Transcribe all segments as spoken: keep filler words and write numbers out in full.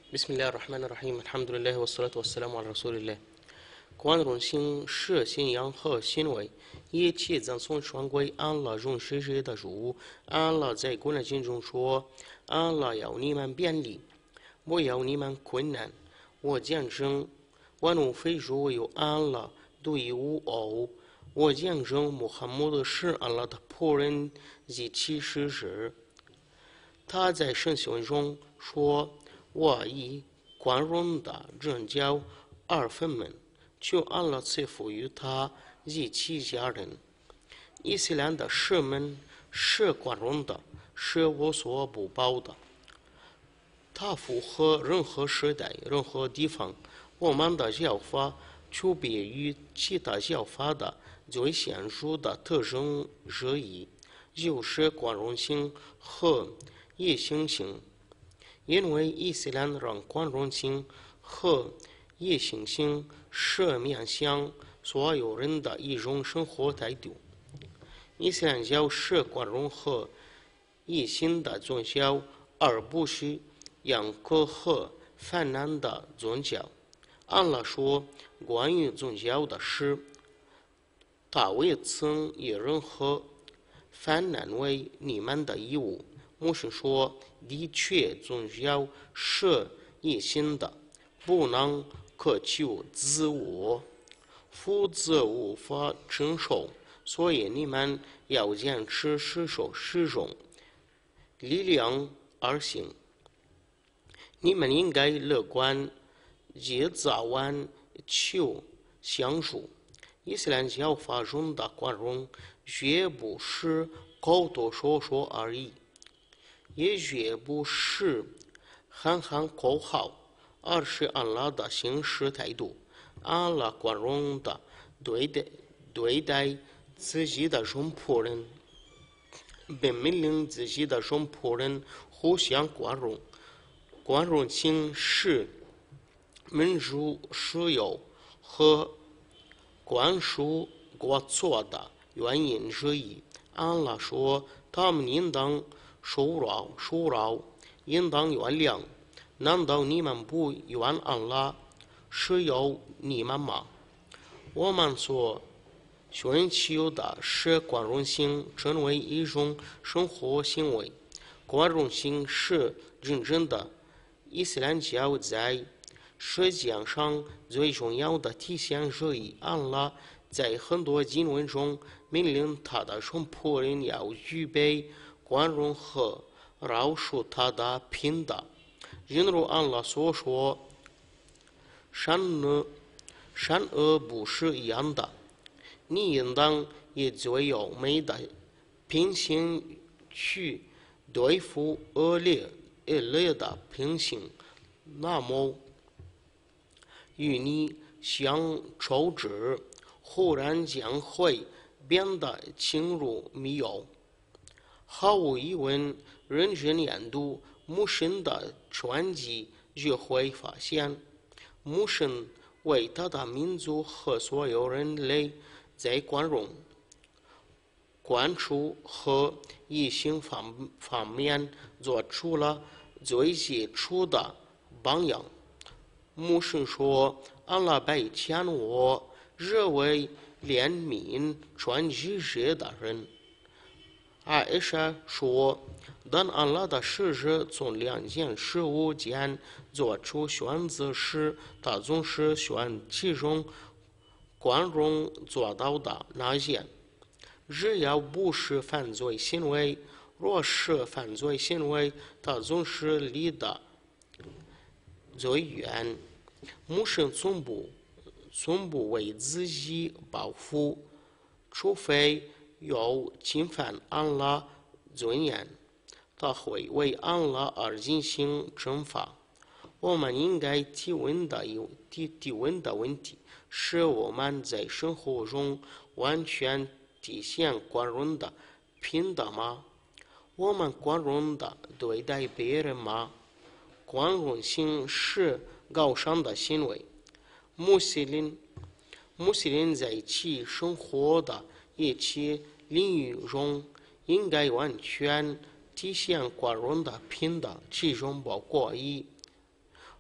بسم الله الرحمن الرحيم الحمد لله والصلاة والسلام على رسول الله。宽容心是信仰和行为，一切赠送传归安拉容世界的主。安拉在古兰经中说：“安拉要你们便利，不要你们困难。我见证万物非主唯有安拉独一无二。我见证穆罕默德是安拉的仆人及其使者。”他在圣训中说：“我以宽容的人教二分们，求安拉赐福于他及其家人。”伊斯兰的师门是宽容的，是无所不包的。它符合任何时代、任何地方。我们的教法区别于其他教法的最显著的特征之一，就是宽容性和异性性。因为伊斯兰让宽容性和异性性是面向所有人的一种生活态度。伊斯兰教是宽容和异性的宗教，而不是严苛和泛滥的宗教。安拉说关于宗教的事，他未曾以任何泛滥为你们的义务。牧师说：“的确，宗教是一心的，不能渴求自我，否则无法承受。所以你们要坚持持守始终，力量而行。你们应该乐观，及早晚求相处。伊斯兰教法中的宽容，绝不是口头说说而已。”也绝不是喊喊口号，而是安拉的行事态度。安拉宽容的对待对待自己的众仆人，并命令自己的众仆人互相宽容。宽容性是民主自由和宽恕过错的原因之一。安拉说：“他们应当受饶受饶，应当原谅。难道你们不原安拉是有你们吗？”我们所寻求的是宽容性成为一种生活行为。宽容性是真正的伊斯兰教在实践上最重要的体现之一。安拉在很多经文中命令他的众仆人要具备宽容和饶恕他的品德。正如安拉所说：“善恶善恶不是一样的，你应当以最优美的品行去对付恶劣恶劣的品行，那么与你相处之忽然将会变得轻如米油。”毫无疑问，认真研读穆神的传记就会发现，穆神为他的民族和所有人类在宽容、宽恕和异性方方面做出了最杰出的榜样。穆神说：“安拉拜遣我，热为怜悯传记者的人。”艾莎说：“当安拉的使者从两件事物间做出选择时，他总是选其中宽容做到的那件。只要不是犯罪行为，若是犯罪行为，他总是离得最远。穆神从不从不为自己报复，除非有侵犯安拉尊严，他会为安拉而进行惩罚。我们应该提问的提提问的问题是：我们在生活中完全体现宽容的品德吗？我们宽容的对待别人吗？宽容性是高尚的行为。穆斯林穆斯林在其生活的一切领域中应该完全体现宽容的品德，其中包括一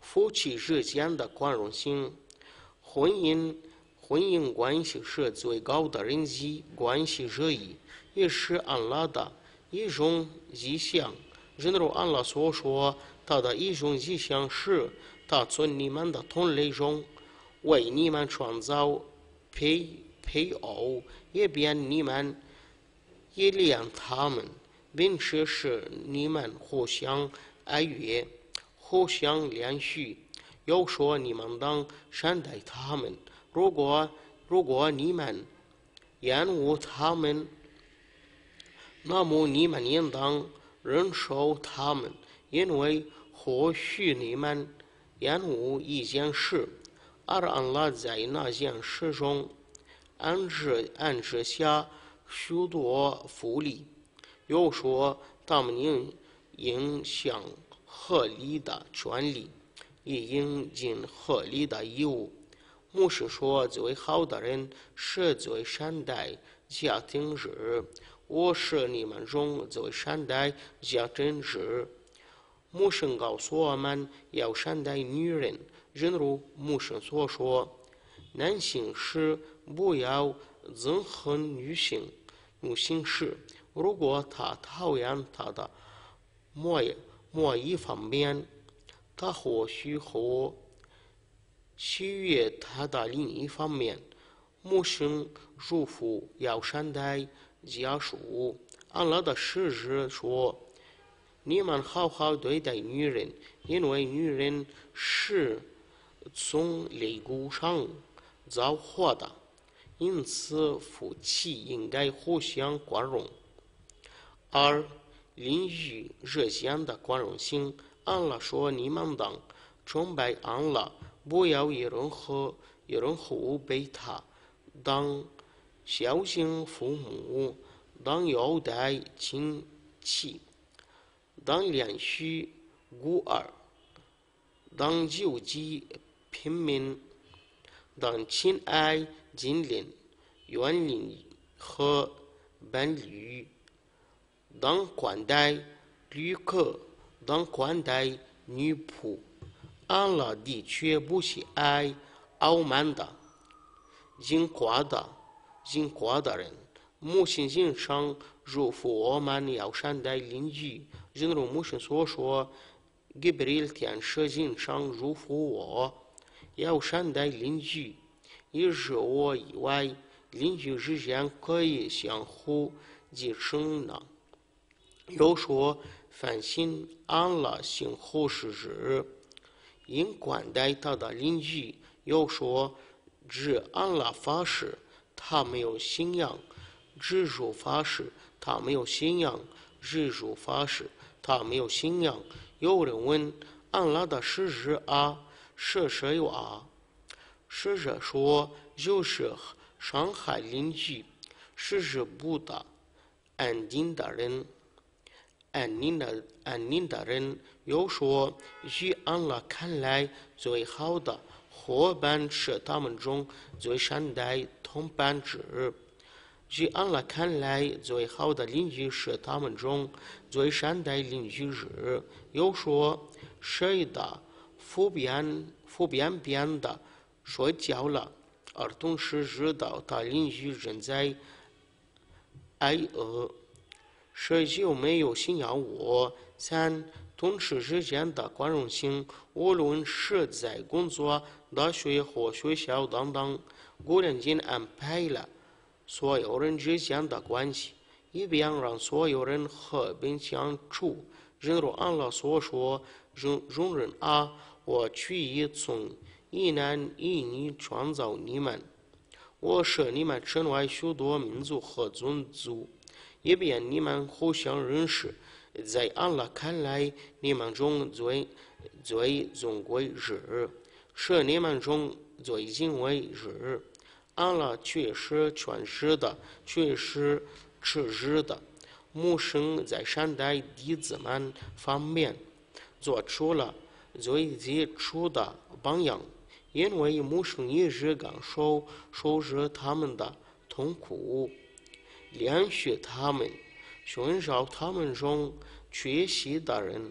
夫妻之间的宽容性。婚姻婚姻关系是最高的人际关系之一，也是安拉的一种迹象。正如安拉所说，他的一种迹象是，他从你们的同类中为你们创造配配偶，也便你们也怜他们，并且使你们互相爱悦，互相怜恤。又说你们当善待他们，如果如果你们厌恶他们，那么你们应当忍受他们，因为或许你们厌恶一件事，而安拉在那件事中安置安置下许多福利。又说他们应应享合理的权利，也应尽合理的义务。牧师说，最好的人是最善待家庭制，我是你们中最善待家庭制。牧师告诉我们要善待女人，正如牧师所说，男性是不要憎恨女性，女性是如果他讨厌他的某某一方面，他或许会喜悦他的另一方面。牧师嘱咐要善待家属。安拉的使者说，你们好好对待女人，因为女人是从肋骨上造化的，因此夫妻应该互相宽容。二、邻居之间的宽容性。安拉说，你们当崇拜安拉，不要以任何以任何物被他，当孝敬父母，当优待亲戚，当怜恤孤儿，当救济贫民，当亲爱近邻、远邻和伴侣，当宽待旅客，当宽待女仆。安拉的确不喜爱傲慢的、淫夸的、淫夸的人。牧师经常嘱咐我们要善待邻居，正如牧师所说，吉布里天使经常嘱咐我要善待邻居，也是我以为邻居之间可以相互继承呢。又说，凡信安拉信后世之，应宽待他的邻居。又说，只安拉发誓，他没有信仰；只主发誓，他没有信仰；只主发誓，他没有信仰。有人问安拉的使者啊，是谁啊？使者说，就是伤害邻居、使之不得安定的人。安宁的安宁的人。又说，于安拉看来最好的伙伴是他们中最善待同伴之。于安拉看来最好的邻居是他们中最善待邻居之。又说，谁的父便父便便的睡觉了，而同时知道他邻居正在挨饿，谁就没有信仰我。三、同事之间的宽容性。无论是在工作、大学或学校等等，古人间安排了所有人之间的关系，以便让所有人和平相处。正如安拉所说，容容忍啊，我去意从一男一女创造你们，我使你们成为许多民族和种族，以便你们互相认识。在安拉看来，你们中最最尊贵之，是你们中最敬畏之。安拉却是全知的，却是持之的。牧师在善待弟子们方面做出了最杰出的榜样，因为牧师一直感受受着他们的痛苦，怜恤他们，寻找他们中缺席的人，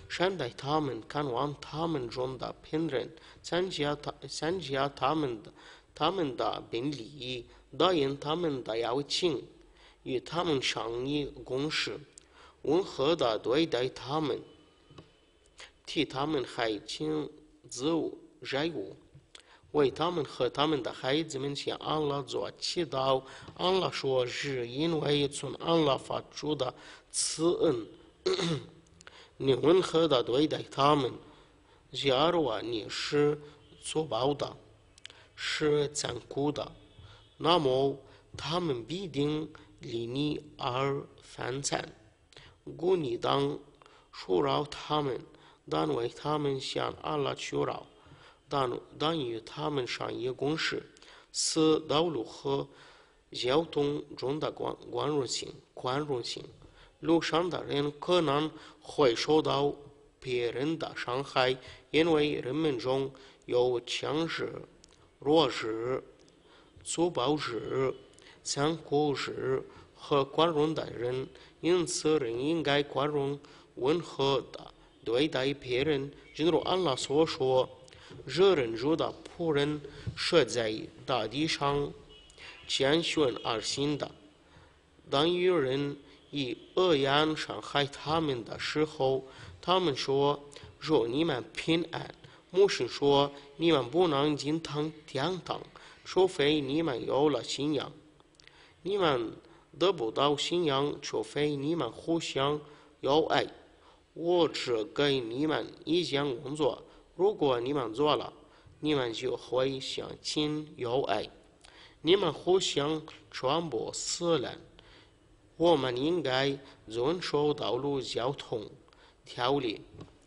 善待他们，看望他们中的病人，参加他参加他们的他们的病礼，答应他们的邀请，与他们商议公事，温和地对待他们，替他们还清自务债务。为他们和他们的孩子们向安拉做祈祷。安拉说是因为从安拉发出的慈恩，你温和地对待他们。假如你是粗暴的，是残酷的，那么他们必定离你而反惨。故你当恕饶他们，但为他们向安拉求饶。但但与他们商议公事，是道路和交通中的宽宽容性。宽容性，路上的人可能会受到别人的伤害，因为人们中有强势、弱势、粗暴之、残酷之和宽容的人，因此人应该宽容、温和地对待别人。正如安拉所说。热人主的仆人是在大地上谦逊而行的。当有人以恶言伤害他们的时候，他们说：“若你们平安。”牧师说：“你们不能进天堂，除非你们有了信仰。你们得不到信仰，除非你们互相有爱。我只给你们一件工作。”如果你们做了，你们就会相亲友爱，你们互相传播思念。我们应该遵守道路交通条例，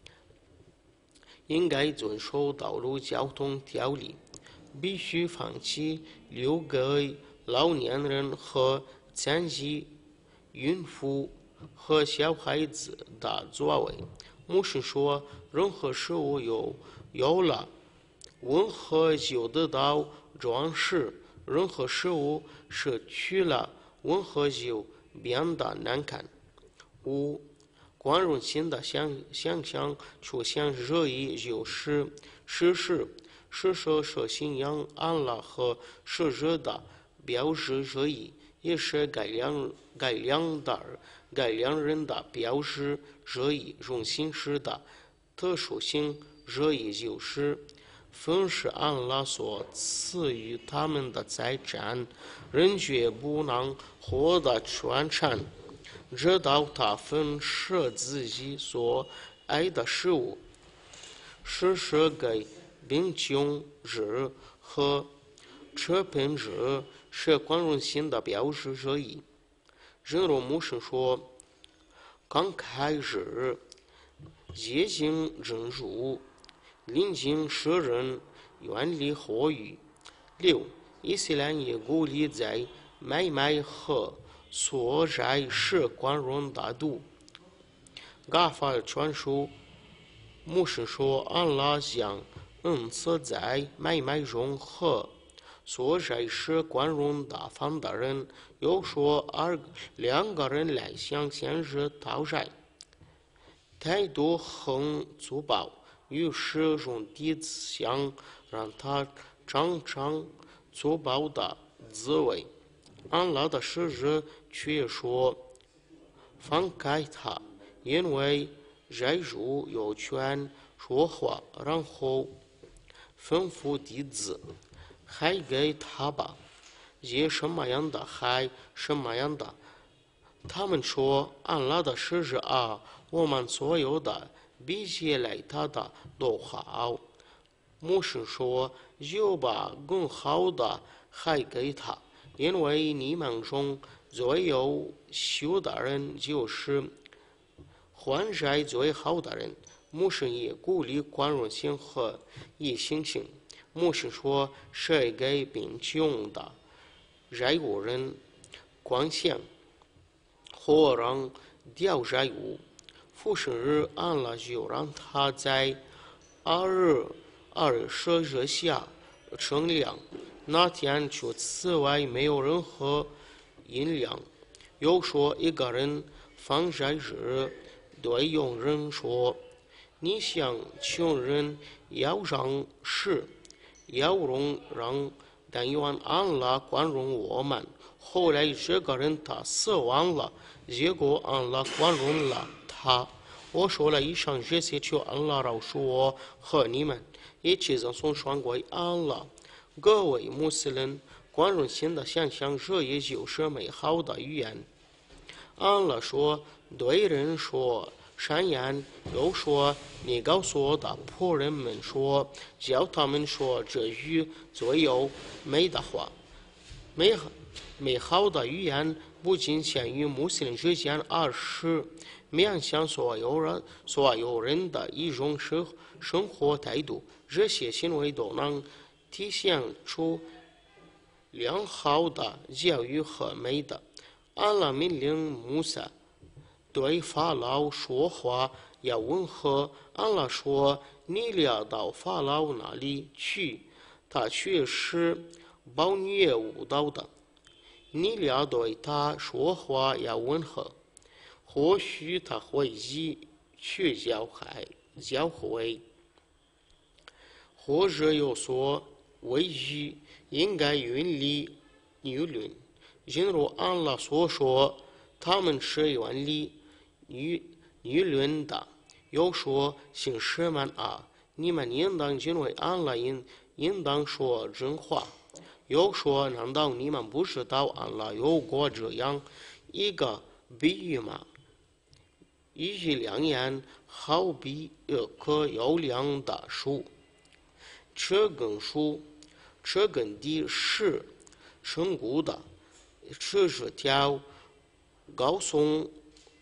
应该遵守道路交通条例，必须放弃留给老年人和残疾、孕妇和小孩子的座位。牧师说，任何事物有有了温和就得到装饰，任何事物失去了温和就变得难看。五、宽容性的想想象出现热议就是事实，事实是信仰安拉和使者的标志热议，也是该两该两的该两人的标志热议中心时的特殊性。热议就是分是安拉所赐予他们的财产，人绝不能获得全产，直到他分是自己所爱的事物。施舍给贫穷者和赤贫者是宽容性的标志之一。正如牧师说，刚开始接近真主，临近世人，远离祸语。六、伊斯兰也鼓励在买卖和所债时宽容大度。嘎法尔传说，牧师说，安拉将恩赐在买卖中和所债时宽容大方的人。又说，二两个人来向先知讨债，态度很粗暴。于是用笛子想让他尝尝粗暴的滋味。安拉的使者却说：“放开他，因为债主有权说话。”然后吩咐笛子：“还给他吧，也什么样的还什么样的。”他们说：“安拉的使者啊，我们所有的比起来他的都好。”牧师说：“就把更好的还给他，因为你们中最优秀的人就是还债最好的人。”牧师也鼓励宽容性和异性性。牧师说：“谁给贫穷的债务人贡献或让掉债务，复生日安拉就让他在二二十日下乘凉，那天除此外没有任何阴凉。”又说，一个人放债日对佣人说：“ 你向穷人要让时，要容让，但愿安拉宽容我们。后来这个人他死亡了，结果安拉宽容了他。我说了以上这些，求安拉饶恕我和你们，一切赠送双归安拉。各位穆斯林，宽容心的想象，这也就是美好的语言。安拉说，对人说善言，又说，你告诉我的仆人们说，叫他们说这语最优美的话。美美好的语言不仅限于穆斯林之间，而是面向所有人所有人的一种生生活态度。这些行为都能体现出良好的教育和美德。安拉命令穆萨对法老说话要温和。安拉说：“你俩到法老那里去，他却是暴虐无道的。你俩对他说话要温和，或许他会以去教害教诲，或者有所为语，应该云里舆论。正如安拉所说，他们是原理舆舆论的。又说，信士们啊，你们应当敬畏安拉，应应当说真话。又说，难道你们不知道安拉有过这样一个比喻吗？一句良言，好比一棵优良的树，这根树，这根地是深固的，这是条高耸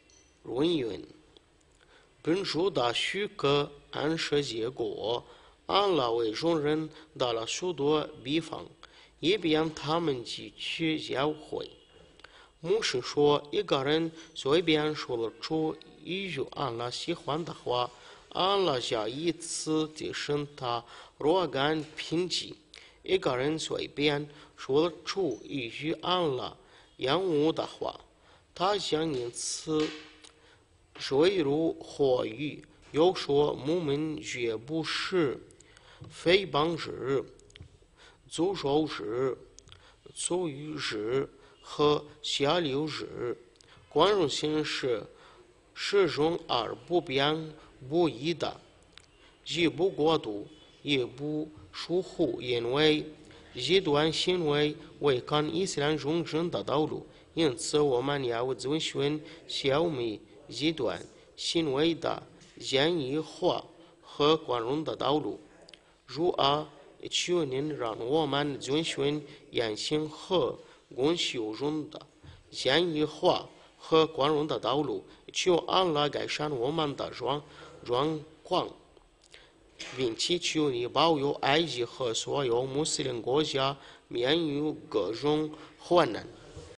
run云，本树的许可暗示结果。安拉为众人打了许多比方，以便他们汲取教诲。牧师说，一个人随便说了出一句安拉喜欢的话，安拉加以此提升他若干品级。一个人随便说了出一句安拉厌恶的话，他将因此坠入火狱。又说，我们绝不是诽谤日、诅咒日、诅语日和下流日。宽容心是始终而不变不移的，既不过度，也不疏忽，因为极端行为违抗伊斯兰忠贞的道路。因此，我们要遵循消灭极端行为的简易化和宽容的道路。如啊，求您让我们遵循言行和公修容的简易化和宽容的道路。求安拉改善我们的状状况，并祈求你保佑埃及和所有穆斯林国家免于各种患难。